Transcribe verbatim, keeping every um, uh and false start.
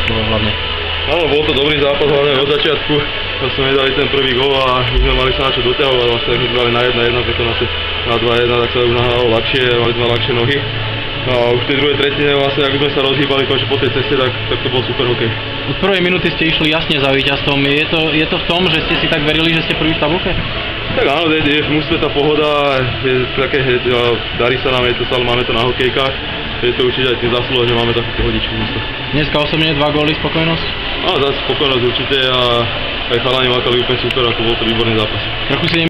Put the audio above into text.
hlavne. Áno, bol to dobrý zápas, hlavne od začiatku. Sme nedali ten prvý gól a my sme mali sa na čo doťahovať, vlastne my sme dali na jedna jedna, preto na, na dva jedna, tak sa už nahralo ľahšie, mali sme ľahšie nohy. No a už v tej druhej tretine vlastne, ak sme sa rozhýbali konečne po tej ceste, tak, tak to bol super hokej. Od prvej minúty ste išli jasne za víťazstvom. Je to, je to v tom, že ste si tak verili, že ste prvý v tabulke? Tak áno, je, je v mužstve tá pohoda, je také, je, darí sa nám, je to stále, máme to na hokejkách. Je to určite aj tým zaslúha, že máme takú pohodičku v mužstve. Dneska osobne dva góly, spokojnosť? Áno, zase spokojnosť určite a aj chalani makali úplne super, ako bol to výborný zápas. Trochu si